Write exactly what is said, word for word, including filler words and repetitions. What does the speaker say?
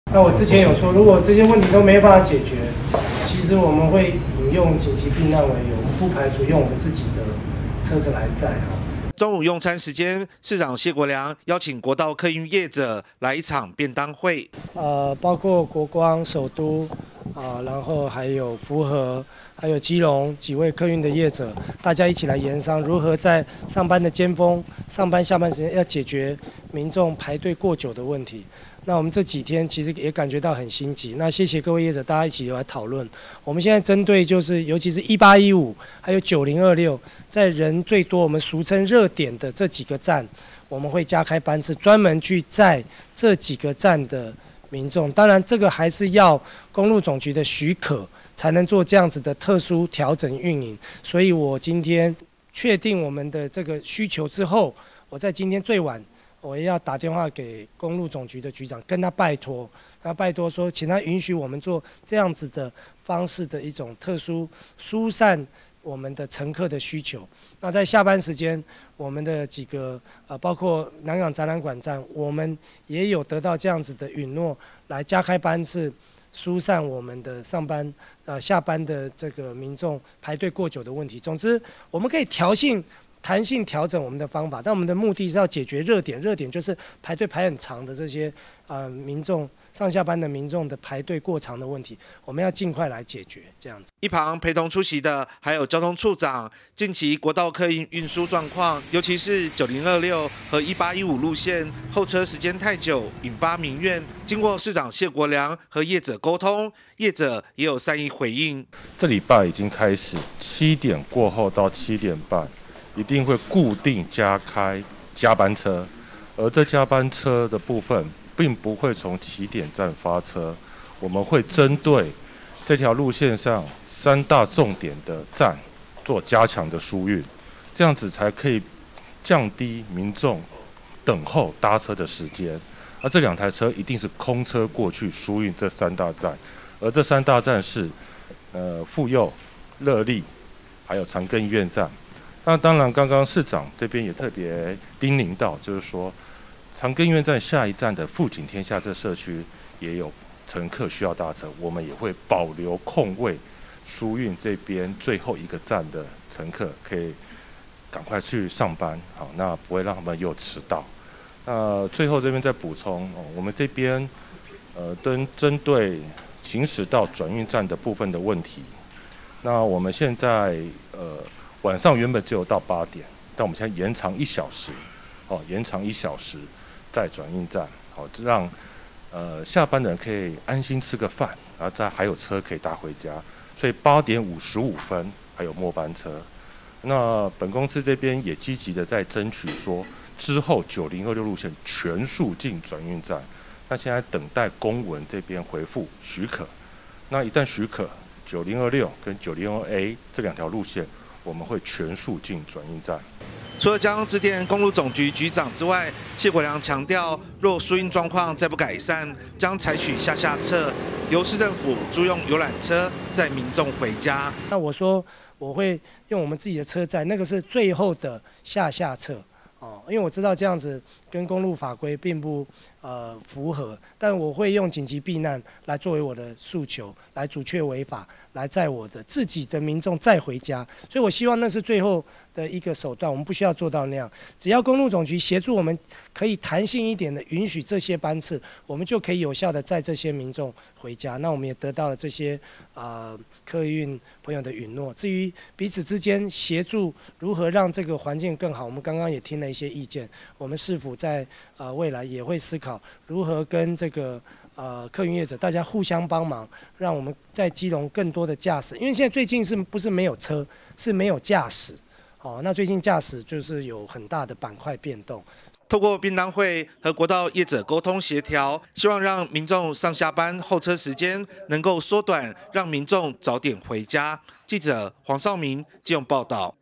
那我之前有说，如果这些问题都没办法解决，其实我们会引用紧急避难为由，不排除用我们自己的车子来载哈。 中午用餐时间，市长谢国良邀请国道客运业者来一场便当会。 呃，包括国光、首都啊、呃，然后还有福和，还有基隆几位客运的业者，大家一起来研商如何在上班的尖峰、上班下班时间要解决民众排队过久的问题。那我们这几天其实也感觉到很心急。那谢谢各位业者，大家一起来讨论。我们现在针对就是，尤其是一八一五还有九零二六，在人最多，我们俗称热点的这几个站，我们会加开班次，专门去载这几个站的民众。当然，这个还是要公路总局的许可，才能做这样子的特殊调整运营。所以我今天确定我们的这个需求之后，我在今天最晚。我也要打电话给公路总局的局长，跟他拜托，他拜托说，请他允许我们做这样子的方式的一种特殊疏散我们的乘客的需求。那在下班时间，我们的几个呃，包括南港展览馆站，我们也有得到这样子的允诺，来加开班次，疏散我们的上班呃下班的这个民众排队过久的问题。总之，我们可以调性。弹性调整我们的方法，但我们的目的是要解决热点，热点就是排队排很长的这些呃民众上下班的民众的排队过长的问题，我们要尽快来解决。这样子， 一旁陪同出席的还有交通处长，近期国道客运运输状况，尤其是九零二六和一八一五路线候车时间太久，引发民怨。经过市长谢国良和业者沟通，业者也有善意回应。 这礼拜已经开始，七点过后到七点半。一定会固定加开加班车，而这加班车的部分并不会从起点站发车，我们会针对这条路线上三大重点的站做加强的疏运，这样子才可以降低民众等候搭车的时间。而这两台车一定是空车过去疏运这三大站，而这三大站是呃妇幼、乐利，还有长庚医院站。那当然，刚刚市长这边也特别叮咛到，就是说，长庚医院站下一站的富锦天下这社区也有乘客需要搭车，我们也会保留空位，疏运这边最后一个站的乘客可以赶快去上班，好，那不会让他们又迟到。那最后这边再补充，哦、我们这边呃，针针对行驶到转运站的部分的问题，那我们现在呃。晚上原本只有到八点，但我们现在延长一小时，哦，延长一小时在转运站，好，让呃下班的人可以安心吃个饭，然后再还有车可以搭回家。所以八点五十五分还有末班车。那本公司这边也积极的在争取说，之后九零二六路线全数进转运站。那现在等待公文这边回复许可。那一旦许可，九零二六跟九零二 A 这两条路线。我们会全数进转运站。 除了将致电公路总局局长之外，谢国良强调，若疏运状况再不改善，将采取下下策，由市政府租用游览车载民众回家。 那我说我会用我们自己的车载，那个是最后的下下策。哦，因为我知道这样子跟公路法规并不呃符合，但我会用紧急避难来作为我的诉求，来阻却违法，来载我的自己的民众再回家。所以我希望那是最后的一个手段，我们不需要做到那样。只要公路总局协助我们，可以弹性一点的允许这些班次，我们就可以有效的载这些民众回家。那我们也得到了这些呃客运朋友的允诺。至于彼此之间协助如何让这个环境更好，我们刚刚也听了一些意见，我们是否在呃未来也会思考如何跟这个呃客运业者大家互相帮忙，让我们在基隆更多的驾驶，因为现在最近是不是没有车，是没有驾驶，哦，那最近驾驶就是有很大的板块变动。 透过便当会和国道业者沟通协调，希望让民众上下班候车时间能够缩短，让民众早点回家。记者黄少明基隆报道。